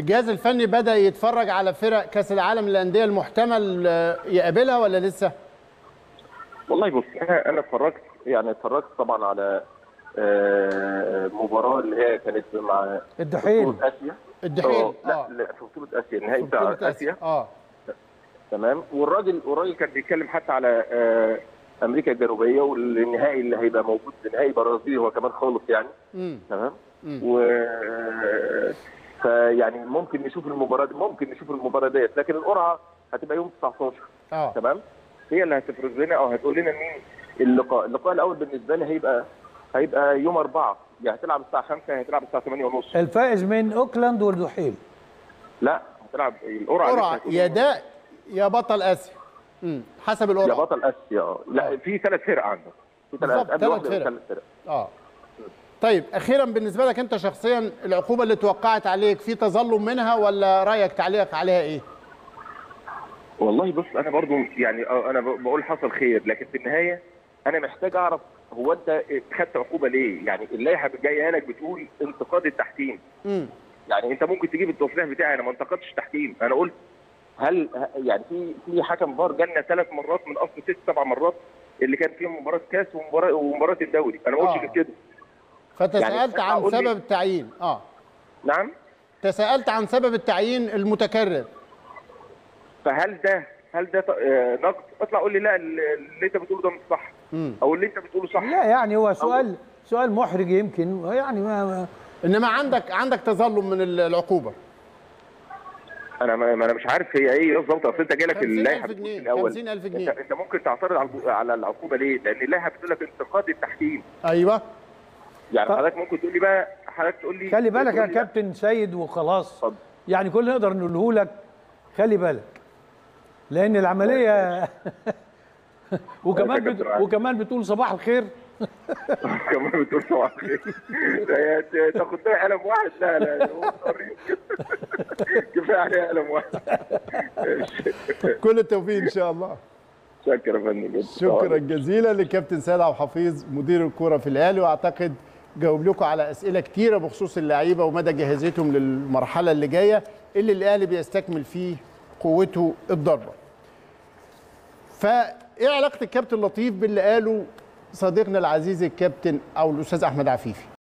الجهاز الفني بدأ يتفرج على فرق كأس العالم للأندية المحتمل يقابلها ولا لسه؟ والله بص، انا اتفرجت طبعا على مباراه اللي هي كانت مع الدحيل بطوله اسيا. الدحيل لا في بطوله اسيا، النهائي بتاع اسيا. تمام. والراجل كان بيتكلم حتى على امريكا الجنوبيه والنهائي اللي هيبقى موجود، نهائي برازيلي هو كمان خالص يعني. تمام. فيعني ممكن نشوف المباراه ديت، لكن القرعه هتبقى يوم 19. تمام. هي اللي هتفرز لنا او هتقول لنا مين اللقاء الاول بالنسبه لي هيبقى يوم 4، يعني هتلعب الساعه 5، هتلعب الساعه 8:30. الفائز من اوكلاند والدحيل. لا، هتلعب القرعه يا ده يا بطل اسيا. حسب القرعه. يا بطل اسيا. لا، في 3 فرق عندك. في 3 فرق. طيب اخيرا بالنسبه لك انت شخصيا، العقوبه اللي توقعت عليك في تظلم منها ولا رايك تعليقك عليها ايه؟ والله بص، انا برضو يعني انا بقول حصل خير، لكن في النهايه انا محتاج اعرف هو انت خدت عقوبه ليه؟ يعني اللائحه جايه لك بتقول انتقاد التحكيم. يعني انت ممكن تجيب التصريح بتاعي انا ما انتقدتش التحكيم، انا قلت هل يعني في حكم فار جالنا 3 مرات من اصل 6 7 مرات اللي كان فيهم مباراه كاس ومباراه الدوري، انا ما قلتش غير كده. فتسالت يعني عن سبب التعيين. نعم؟ تسالت عن سبب التعيين المتكرر. فهل ده نقد؟ اطلع قول لي لا اللي انت بتقوله ده مش صح، او اللي انت بتقوله صح. لا يعني هو سؤال محرج يمكن، يعني ما انما عندك تظلم من العقوبه. انا مش عارف هي ايه بالظبط. اصل انت جالك اللائحه بتقول في الاول 50,000 جنيه. انت ممكن تعترض على العقوبه ليه؟ لان اللائحه بتقول لك انتقاد التحكيم. ايوه. يعني حضرتك ممكن تقول لي بقى، خلي بالك يا كابتن سيد وخلاص. يعني كل اللي نقدر نقوله لك خلي بالك، لان العمليه وكمان بتقول صباح الخير. كمان بتقول صباح الخير. تاخد لها قلم واحد؟ لا كفايه عليها قلم واحد. كل التوفيق ان شاء الله. شكرا يا فندم. شكرا جزيلا لكابتن سيد عبد الحفيظ مدير الكوره في الاهلي، واعتقد جاوب لكم على اسئله كتيره بخصوص اللعيبه ومدى جاهزيتهم للمرحله اللي جايه اللي الاهلي بيستكمل فيه قوته الضربه. فايه علاقه الكابتن لطيف باللي قاله صديقنا العزيز الكابتن او الاستاذ احمد عفيفي؟